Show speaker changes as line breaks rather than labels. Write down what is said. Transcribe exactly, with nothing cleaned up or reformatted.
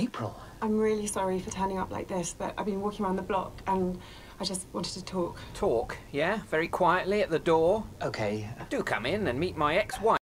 April.
I'm really sorry for turning up like this, but I've been walking around the block and I just wanted to talk.
Talk, yeah? Very quietly at the door?
Okay.
Do come in and meet my ex-wife.